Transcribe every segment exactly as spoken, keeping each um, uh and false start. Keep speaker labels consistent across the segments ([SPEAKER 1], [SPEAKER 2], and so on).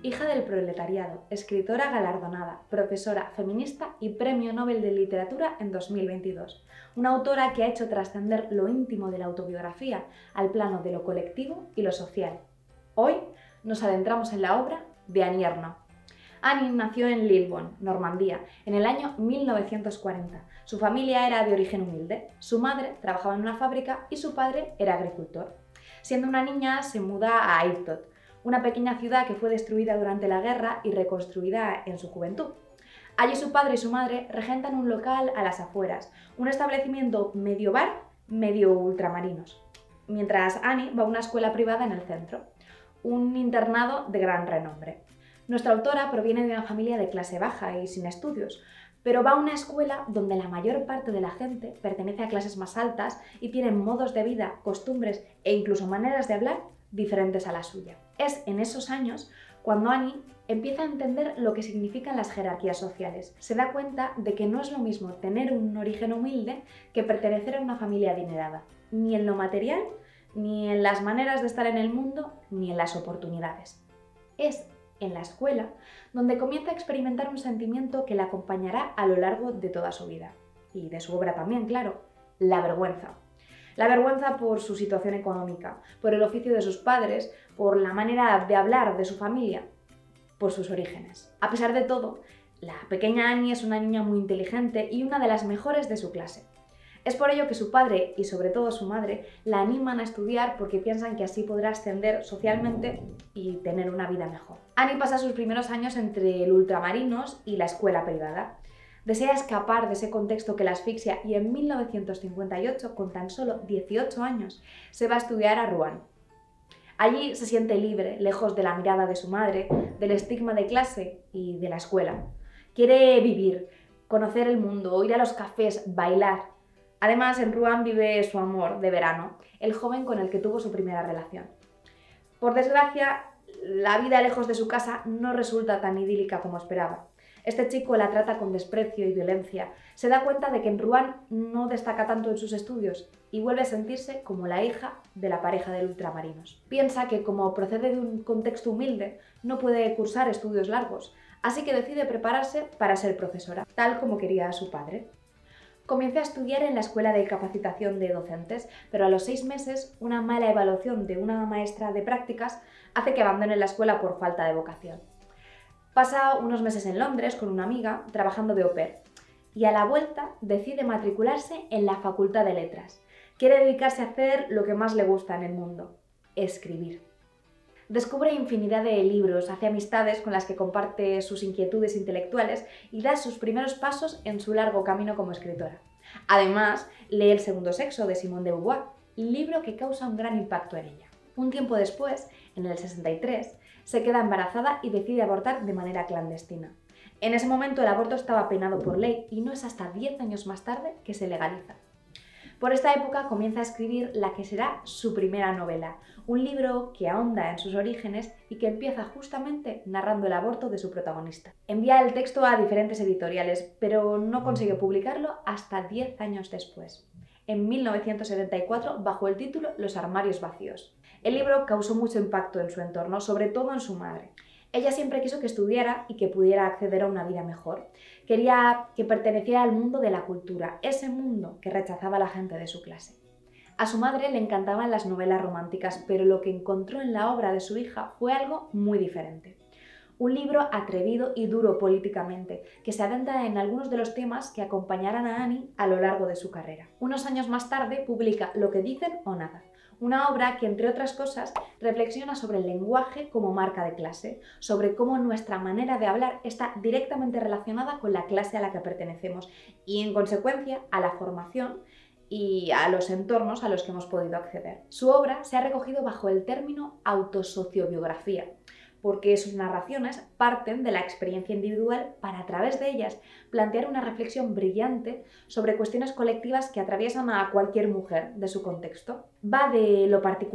[SPEAKER 1] Hija del proletariado, escritora galardonada, profesora, feminista y Premio Nobel de Literatura en dos mil veintidós. Una autora que ha hecho trascender lo íntimo de la autobiografía al plano de lo colectivo y lo social. Hoy nos adentramos en la obra de Annie Ernaux. Annie nació en Lillebonne, Normandía, en el año mil novecientos cuarenta. Su familia era de origen humilde, su madre trabajaba en una fábrica y su padre era agricultor. Siendo una niña se muda a Yvetot, una pequeña ciudad que fue destruida durante la guerra y reconstruida en su juventud. Allí su padre y su madre regentan un local a las afueras, un establecimiento medio bar, medio ultramarinos, mientras Annie va a una escuela privada en el centro, un internado de gran renombre. Nuestra autora proviene de una familia de clase baja y sin estudios, pero va a una escuela donde la mayor parte de la gente pertenece a clases más altas y tienen modos de vida, costumbres e incluso maneras de hablar diferentes a la suya. Es en esos años cuando Annie empieza a entender lo que significan las jerarquías sociales. Se da cuenta de que no es lo mismo tener un origen humilde que pertenecer a una familia adinerada, ni en lo material, ni en las maneras de estar en el mundo, ni en las oportunidades. Es en la escuela donde comienza a experimentar un sentimiento que la acompañará a lo largo de toda su vida, y de su obra también, claro, la vergüenza. La vergüenza por su situación económica, por el oficio de sus padres, por la manera de hablar de su familia, por sus orígenes. A pesar de todo, la pequeña Annie es una niña muy inteligente y una de las mejores de su clase. Es por ello que su padre y sobre todo su madre la animan a estudiar porque piensan que así podrá ascender socialmente y tener una vida mejor. Annie pasa sus primeros años entre el ultramarinos y la escuela privada. Desea escapar de ese contexto que la asfixia y en mil novecientos cincuenta y ocho, con tan solo dieciocho años, se va a estudiar a Rouen. Allí se siente libre, lejos de la mirada de su madre, del estigma de clase y de la escuela. Quiere vivir, conocer el mundo, ir a los cafés, bailar. Además, en Rouen vive su amor de verano, el joven con el que tuvo su primera relación. Por desgracia, la vida lejos de su casa no resulta tan idílica como esperaba. Este chico la trata con desprecio y violencia. Se da cuenta de que en Rouen no destaca tanto en sus estudios y vuelve a sentirse como la hija de la pareja de ultramarinos. Piensa que como procede de un contexto humilde, no puede cursar estudios largos, así que decide prepararse para ser profesora, tal como quería su padre. Comienza a estudiar en la Escuela de Capacitación de Docentes, pero a los seis meses una mala evaluación de una maestra de prácticas hace que abandone la escuela por falta de vocación. Pasa unos meses en Londres con una amiga trabajando de au pair y a la vuelta decide matricularse en la Facultad de Letras. Quiere dedicarse a hacer lo que más le gusta en el mundo: escribir. Descubre infinidad de libros, hace amistades con las que comparte sus inquietudes intelectuales y da sus primeros pasos en su largo camino como escritora. Además, lee El segundo sexo de Simone de Beauvoir, libro que causa un gran impacto en ella. Un tiempo después, en el sesenta y tres, se queda embarazada y decide abortar de manera clandestina. En ese momento el aborto estaba penado por ley y no es hasta diez años más tarde que se legaliza. Por esta época comienza a escribir la que será su primera novela, un libro que ahonda en sus orígenes y que empieza justamente narrando el aborto de su protagonista. Envía el texto a diferentes editoriales, pero no consigue publicarlo hasta diez años después, en mil novecientos setenta y cuatro, bajo el título Los armarios vacíos. El libro causó mucho impacto en su entorno, sobre todo en su madre. Ella siempre quiso que estudiara y que pudiera acceder a una vida mejor. Quería que perteneciera al mundo de la cultura, ese mundo que rechazaba la gente de su clase. A su madre le encantaban las novelas románticas, pero lo que encontró en la obra de su hija fue algo muy diferente. Un libro atrevido y duro políticamente, que se adentra en algunos de los temas que acompañarán a Annie a lo largo de su carrera. Unos años más tarde publica Lo que dicen o nada, una obra que, entre otras cosas, reflexiona sobre el lenguaje como marca de clase, sobre cómo nuestra manera de hablar está directamente relacionada con la clase a la que pertenecemos y, en consecuencia, a la formación y a los entornos a los que hemos podido acceder. Su obra se ha recogido bajo el término autosociobiografía, porque sus narraciones parten de la experiencia individual para, a través de ellas, plantear una reflexión brillante sobre cuestiones colectivas que atraviesan a cualquier mujer de su contexto. Va de lo particular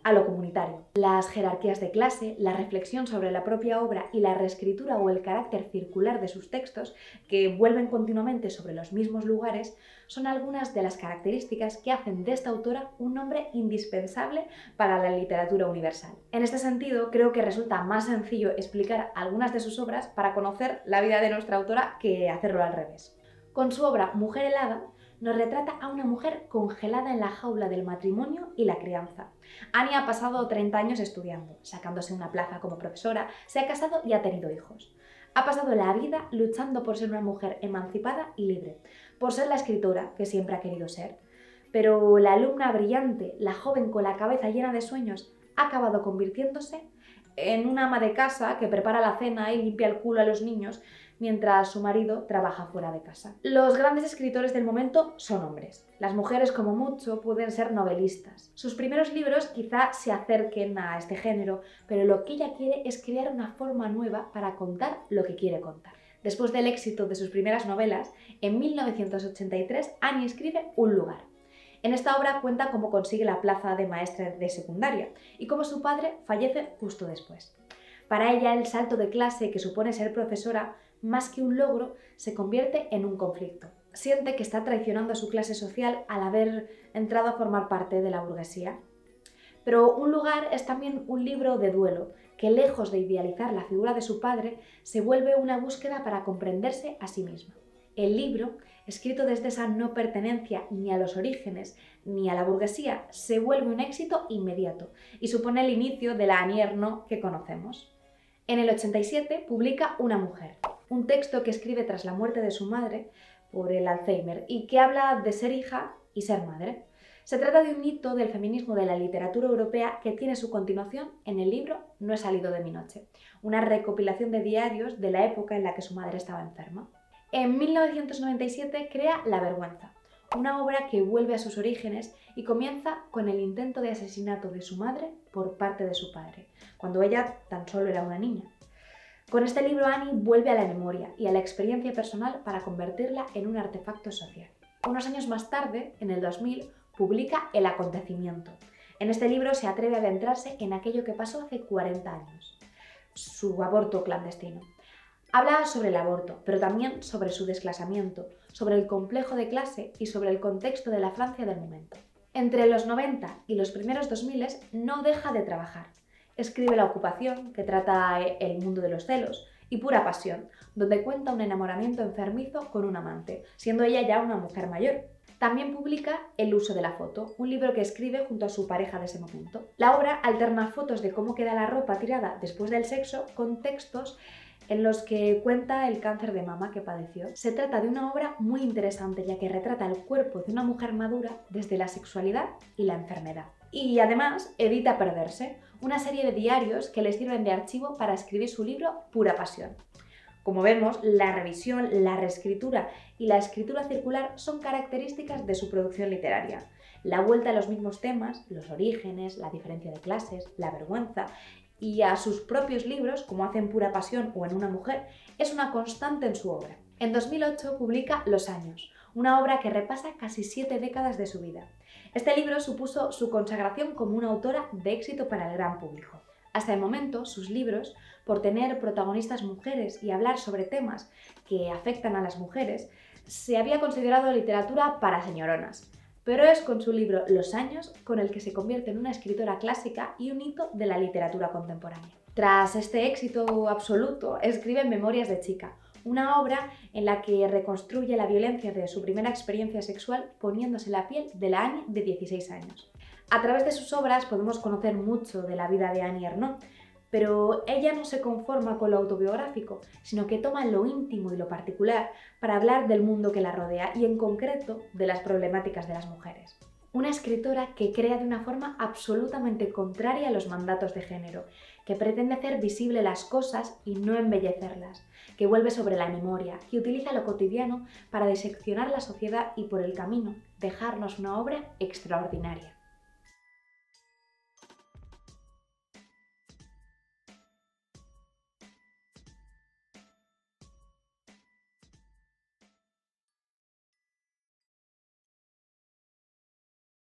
[SPEAKER 1] a lo comunitario. Las jerarquías de clase, la reflexión sobre la propia obra y la reescritura o el carácter circular de sus textos, que vuelven continuamente sobre los mismos lugares, son algunas de las características que hacen de esta autora un nombre indispensable para la literatura universal. En este sentido, creo que resulta más sencillo explicar algunas de sus obras para conocer la vida de nuestra autora que hacerlo al revés. Con su obra Mujer helada, nos retrata a una mujer congelada en la jaula del matrimonio y la crianza. Annie ha pasado treinta años estudiando, sacándose una plaza como profesora, se ha casado y ha tenido hijos. Ha pasado la vida luchando por ser una mujer emancipada y libre, por ser la escritora que siempre ha querido ser. Pero la alumna brillante, la joven con la cabeza llena de sueños, ha acabado convirtiéndose en una ama de casa que prepara la cena y limpia el culo a los niños mientras su marido trabaja fuera de casa. Los grandes escritores del momento son hombres. Las mujeres, como mucho, pueden ser novelistas. Sus primeros libros quizá se acerquen a este género, pero lo que ella quiere es crear una forma nueva para contar lo que quiere contar. Después del éxito de sus primeras novelas, en mil novecientos ochenta y tres Annie escribe Un lugar. En esta obra cuenta cómo consigue la plaza de maestra de secundaria y cómo su padre fallece justo después. Para ella, el salto de clase que supone ser profesora, más que un logro, se convierte en un conflicto. Siente que está traicionando a su clase social al haber entrado a formar parte de la burguesía. Pero Un lugar es también un libro de duelo, que lejos de idealizar la figura de su padre, se vuelve una búsqueda para comprenderse a sí misma. El libro, escrito desde esa no pertenencia ni a los orígenes ni a la burguesía, se vuelve un éxito inmediato y supone el inicio de la Annie Ernaux que conocemos. En el ochenta y siete publica Una mujer, un texto que escribe tras la muerte de su madre por el Alzheimer y que habla de ser hija y ser madre. Se trata de un hito del feminismo de la literatura europea que tiene su continuación en el libro No he salido de mi noche, una recopilación de diarios de la época en la que su madre estaba enferma. En mil novecientos noventa y siete crea La vergüenza, una obra que vuelve a sus orígenes y comienza con el intento de asesinato de su madre por parte de su padre, cuando ella tan solo era una niña. Con este libro Annie vuelve a la memoria y a la experiencia personal para convertirla en un artefacto social. Unos años más tarde, en el dos mil, publica El acontecimiento. En este libro se atreve a adentrarse en aquello que pasó hace cuarenta años, su aborto clandestino. Habla sobre el aborto, pero también sobre su desclasamiento, sobre el complejo de clase y sobre el contexto de la Francia del momento. Entre los noventa y los primeros dos mil no deja de trabajar. Escribe La ocupación, que trata el mundo de los celos, y Pura pasión, donde cuenta un enamoramiento enfermizo con un amante, siendo ella ya una mujer mayor. También publica El uso de la foto, un libro que escribe junto a su pareja de ese momento. La obra alterna fotos de cómo queda la ropa tirada después del sexo con textos en los que cuenta el cáncer de mama que padeció. Se trata de una obra muy interesante, ya que retrata el cuerpo de una mujer madura desde la sexualidad y la enfermedad. Y además edita Perderse, una serie de diarios que le sirven de archivo para escribir su libro Pura pasión. Como vemos, la revisión, la reescritura y la escritura circular son características de su producción literaria. La vuelta a los mismos temas, los orígenes, la diferencia de clases, la vergüenza, y a sus propios libros, como hace en Pura pasión o en Una mujer, es una constante en su obra. En dos mil ocho publica Los años, una obra que repasa casi siete décadas de su vida. Este libro supuso su consagración como una autora de éxito para el gran público. Hasta el momento, sus libros, por tener protagonistas mujeres y hablar sobre temas que afectan a las mujeres, se había considerado literatura para señoronas. Pero es con su libro Los años con el que se convierte en una escritora clásica y un hito de la literatura contemporánea. Tras este éxito absoluto, escribe Memorias de chica, una obra en la que reconstruye la violencia de su primera experiencia sexual poniéndose la piel de la Annie de dieciséis años. A través de sus obras podemos conocer mucho de la vida de Annie Ernaux, pero ella no se conforma con lo autobiográfico, sino que toma lo íntimo y lo particular para hablar del mundo que la rodea y en concreto de las problemáticas de las mujeres. Una escritora que crea de una forma absolutamente contraria a los mandatos de género, que pretende hacer visible las cosas y no embellecerlas, que vuelve sobre la memoria, que utiliza lo cotidiano para diseccionar la sociedad y por el camino dejarnos una obra extraordinaria.